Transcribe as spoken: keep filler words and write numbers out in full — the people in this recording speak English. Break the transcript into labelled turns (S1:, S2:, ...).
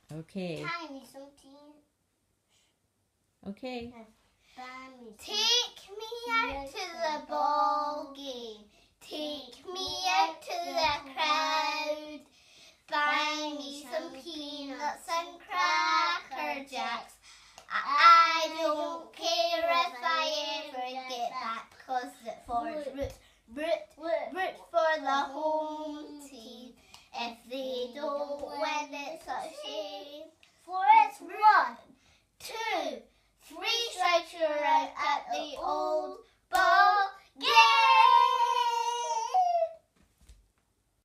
S1: Okay.
S2: Buy me some tea.
S1: Okay.
S2: Buy me some Take me out to the ball game. Take me out to the crowd. Buy me some peanuts and cracker jacks. I don't